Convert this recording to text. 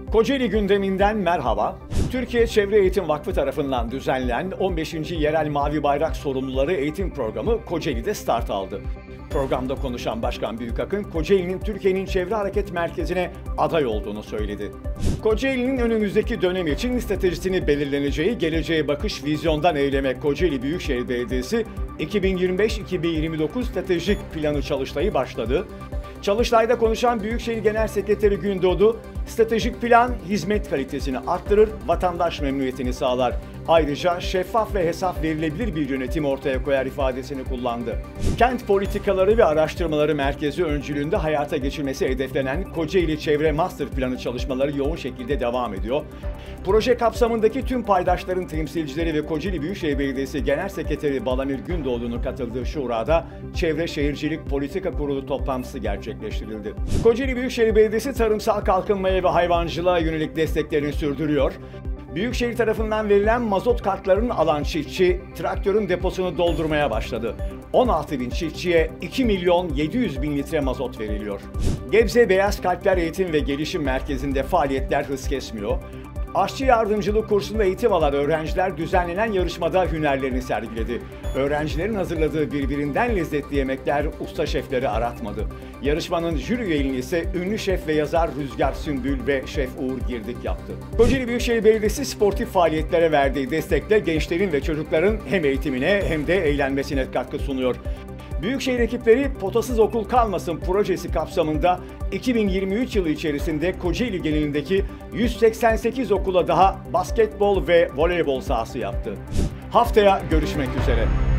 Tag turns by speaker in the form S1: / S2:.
S1: Kocaeli gündeminden merhaba. Türkiye Çevre Eğitim Vakfı tarafından düzenlenen 15. Yerel Mavi Bayrak Sorumluları Eğitim Programı Kocaeli'de start aldı. Programda konuşan Başkan Büyükakın, Kocaeli'nin Türkiye'nin Çevre Hareket Merkezi'ne aday olduğunu söyledi. Kocaeli'nin önümüzdeki dönem için stratejisini belirleneceği Geleceğe Bakış Vizyondan Eyleme Kocaeli Büyükşehir Belediyesi 2025-2029 stratejik planı çalıştayı başladı. Çalıştayda konuşan Büyükşehir Genel Sekreteri Gündoğdu, stratejik plan hizmet kalitesini arttırır, vatandaş memnuniyetini sağlar. Ayrıca şeffaf ve hesap verilebilir bir yönetim ortaya koyar ifadesini kullandı. Kent Politikaları ve Araştırmaları Merkezi öncülüğünde hayata geçirmesi hedeflenen Kocaeli Çevre Master Planı çalışmaları yoğun şekilde devam ediyor. Proje kapsamındaki tüm paydaşların temsilcileri ve Kocaeli Büyükşehir Belediyesi Genel Sekreteri Balamir Gündoğdu'nun katıldığı şurada Çevre Şehircilik Politika Kurulu toplantısı gerçekleştirildi. Kocaeli Büyükşehir Belediyesi tarımsal kalkınmaya ve hayvancılığa yönelik desteklerini sürdürüyor. Büyükşehir tarafından verilen mazot kartlarını alan çiftçi, traktörün deposunu doldurmaya başladı. 16 bin çiftçiye 2 milyon 700 bin litre mazot veriliyor. Gebze Beyaz Kalpler Eğitim ve Gelişim Merkezi'nde faaliyetler hız kesmiyor. Aşçı yardımcılık kursunda eğitim alan öğrenciler düzenlenen yarışmada hünerlerini sergiledi. Öğrencilerin hazırladığı birbirinden lezzetli yemekler usta şefleri aratmadı. Yarışmanın jüri üyeliğini ise ünlü şef ve yazar Rüzgar Sümbül ve Şef Uğur Girdik yaptı. Kocaeli Büyükşehir Belediyesi sportif faaliyetlere verdiği destekle gençlerin ve çocukların hem eğitimine hem de eğlenmesine katkı sunuyor. Büyükşehir ekipleri Potasız Okul Kalmasın projesi kapsamında 2023 yılı içerisinde Kocaeli genelindeki 188 okula daha basketbol ve voleybol sahası yaptı. Haftaya görüşmek üzere.